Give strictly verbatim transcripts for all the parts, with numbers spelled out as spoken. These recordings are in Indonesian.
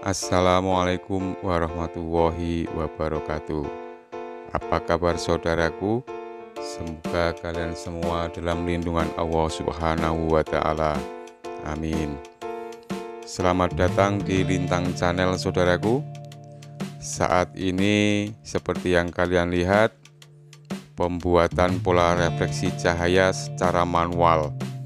Assalamualaikum warahmatullahi wabarakatuh. Apa kabar saudaraku? Semoga kalian semua dalam lindungan Allah Subhanahu wa Ta'ala. Amin. Selamat datang di Lintang Channel saudaraku. Saat ini seperti yang kalian lihat, pembuatan pola refleksi cahaya secara manual.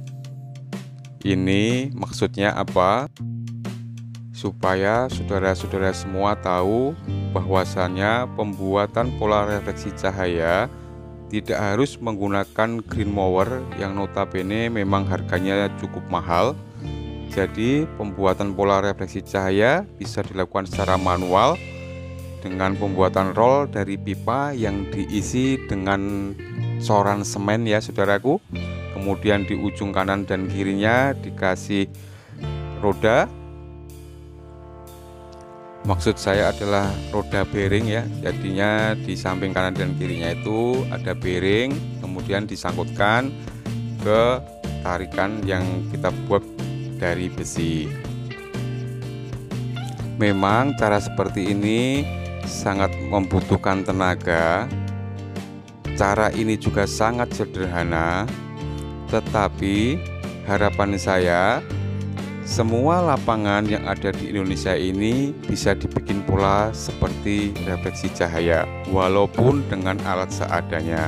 Ini maksudnya apa? Supaya saudara-saudara semua tahu bahwasannya pembuatan pola refleksi cahaya tidak harus menggunakan green mower yang notabene memang harganya cukup mahal. Jadi pembuatan pola refleksi cahaya bisa dilakukan secara manual dengan pembuatan roll dari pipa yang diisi dengan soran semen ya saudaraku. Kemudian di ujung kanan dan kirinya dikasih roda. Maksud saya adalah roda bearing ya. Jadinya di samping kanan dan kirinya itu ada bearing, kemudian disangkutkan ke tarikan yang kita buat dari besi. Memang cara seperti ini sangat membutuhkan tenaga. Cara ini juga sangat sederhana, tetapi harapan saya semua lapangan yang ada di Indonesia ini bisa dibikin pola seperti refleksi cahaya, walaupun dengan alat seadanya.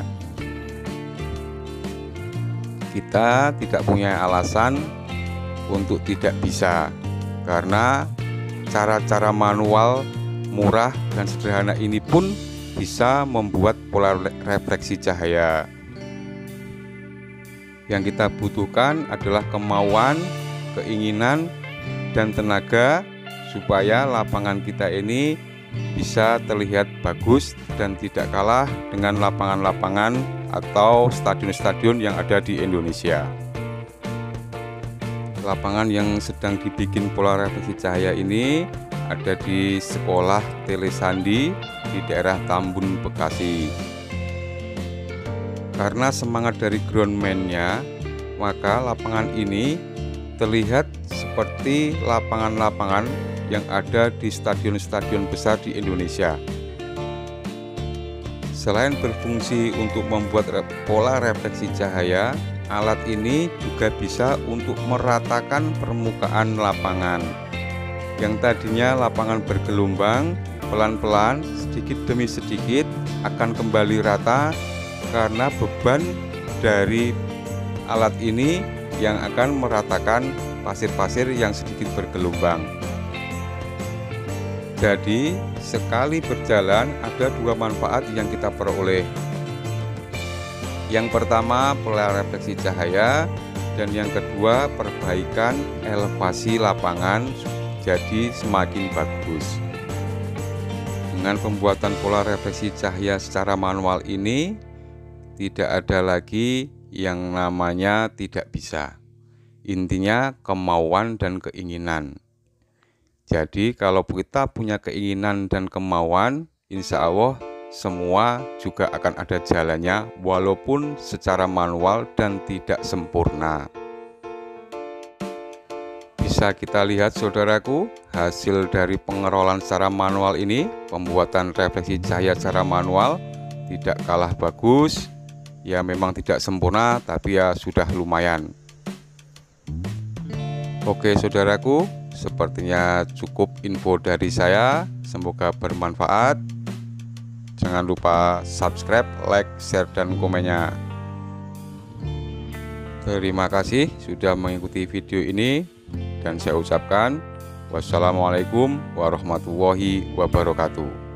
Kita tidak punya alasan untuk tidak bisa, karena cara-cara manual, murah, dan sederhana ini pun bisa membuat pola refleksi cahaya. Yang kita butuhkan adalah kemauan, keinginan, dan tenaga supaya lapangan kita ini bisa terlihat bagus dan tidak kalah dengan lapangan-lapangan atau stadion-stadion yang ada di Indonesia. Lapangan yang sedang dibikin pola refleksi cahaya ini ada di Sekolah Telesandi di daerah Tambun, Bekasi. Karena semangat dari groundman-nya, maka lapangan ini terlihat seperti lapangan-lapangan yang ada di stadion-stadion besar di Indonesia. Selain berfungsi untuk membuat pola refleksi cahaya, alat ini juga bisa untuk meratakan permukaan lapangan. Yang tadinya lapangan bergelombang, pelan-pelan, sedikit demi sedikit akan kembali rata karena beban dari alat ini yang akan meratakan pasir-pasir yang sedikit bergelombang. Jadi sekali berjalan ada dua manfaat yang kita peroleh. Yang pertama pola refleksi cahaya, dan yang kedua perbaikan elevasi lapangan jadi semakin bagus. Dengan pembuatan pola refleksi cahaya secara manual ini, tidak ada lagi yang namanya tidak bisa. Intinya kemauan dan keinginan. Jadi kalau kita punya keinginan dan kemauan, insya Allah semua juga akan ada jalannya, walaupun secara manual dan tidak sempurna. Bisa kita lihat saudaraku, hasil dari pengerolan secara manual ini, pembuatan refleksi cahaya secara manual tidak kalah bagus. Ya memang tidak sempurna, tapi ya sudah lumayan. Oke saudaraku, sepertinya cukup info dari saya. Semoga bermanfaat. Jangan lupa subscribe, like, share, dan komennya. Terima kasih sudah mengikuti video ini, dan saya ucapkan wassalamualaikum warahmatullahi wabarakatuh.